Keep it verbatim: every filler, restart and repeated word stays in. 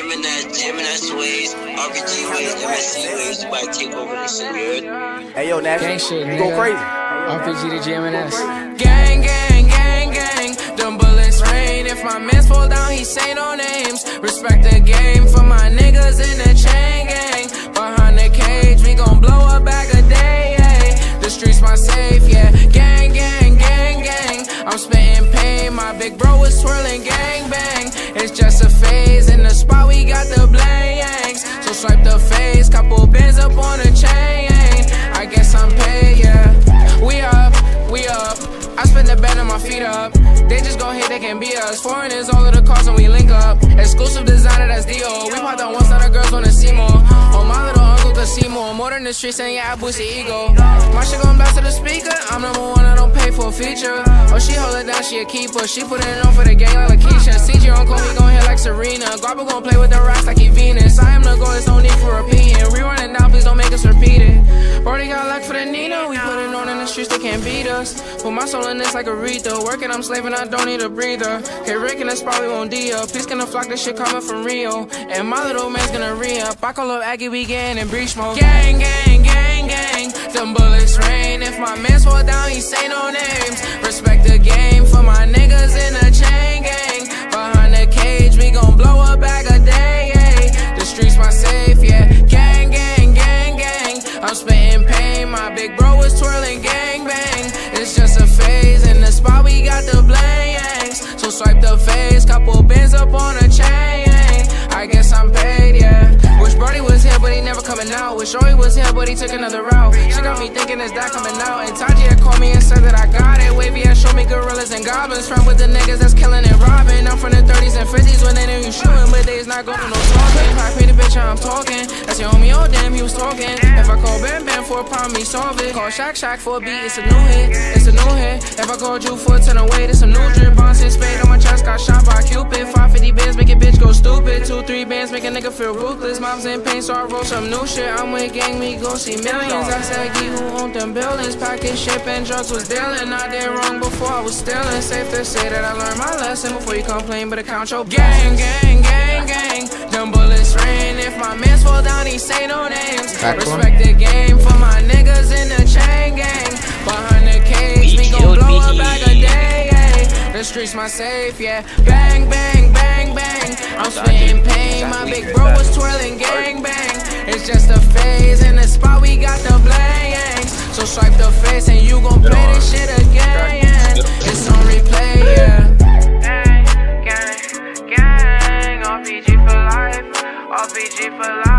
jamming that, jamming that sways, R P G ways, M S C ways, you might take over this shit, you heard? Hey yo, Nash, gang shit, you go crazy. R P G to J M S. Gang, gang, gang, gang. Them bullets rain. If my mans fall down, he say no names. Respect the game for my niggas in the chain gang. Behind the cage, we gon' blow a bag a day. Ay. The streets my safe, yeah. Gang, gang, gang, gang. I'm spitting pain. My big bro is twirling gang bang. It's just a phase. In the spot, we got the blangs. So swipe the face. Couple bands up on the chain. I guess I'm paid, yeah. We up, we up. I spend the bed on my feet up. They just gon' hit, they can be us. Foreigners all of the cars when we link up. Exclusive designer, that's D O. We popped on one side, the girls wanna see more. Oh, my little uncle could see more. More than the streets, and yeah, I boost the ego. My shit gon' blast to the speaker. I'm number one, I don't pay for a feature. Oh, she hold it down, she a keeper. She put it on for the gang like Lakeisha. C G on call, he gon' hit like Serena. Guapa gon' play with the rocks like he Venus. I am the goal, there's no need for repeating. Rerun it down, please don't make us repeat it. Brody got luck for the Nina. We put it on in the streets, they can't beat us. Put my soul in this like Aretha. Working, I'm slaving, I don't need a breather. Hey, Rick, and that's probably won't D up. Please gonna flock this shit coming from Rio. And my little man's gonna re-up. I call up Aggie, we getting in breach mode. Gang, gang, gang, gang. Them bullets rain. If my mans fall down, he say no names. Respect the game for my niggas in the chain gang. Behind the cage, we gon' blow a bag a day. Ay. The streets my safe, yeah. Gang, gang, gang, gang. I'm spitting pain. My big bro is twirling gang bang. It's just a phase. In the spot, we got the blangs. So swipe the face. Couple bands up on a chain. I guess I'm paid, yeah. Wish Brody was here, but he never coming out. Wish Joey was here, but he took another route. She got me thinking, is that coming out? And Taji had called me and said that I got it. Wavy had showed me gorillas and goblins. Friend with the niggas that's killing and robbing. I'm from the thirties and fifties when they knew you shooting, but they's not going no talking. I paid the bitch, I'm talking. That's your homie, oh damn, he was talking. If I call Bam Bam for a problem, he solve it. Call Shaq Shaq for a beat, it's a new hit. It's a new hit. If I called you for a ten away, it's some new drip. Bouncing spade on my chest, got shot by Cupid. five fifty bands, make a bitch go stupid. Two, three bands, make a nigga feel ruthless. Mom's in pain, so I wrote some new shit. I'm with gang, we gon' see millions. I said, Gee, who owned them buildings? Package, ship, and drugs was dealing. I did wrong before I was stealing. Safe to say that I learned my lesson before you complain, but count your gang, gang, gang, gang. Them bullets rain. If my mans fall down, he say no names. Respect the game for my niggas in the chain gang. Behind the cage, we gon' blow a bag a day. Ay. The streets my safe, yeah. Bang, bang, bang, bang. I'm spitting pain. My big bro was twirling gang bang. It's just a phase. In the spot, we got the blangs. So swipe the face and you gon' play this shit again. It's on replay, yeah. Gang, gang, gang. R P G for life. R P G for life.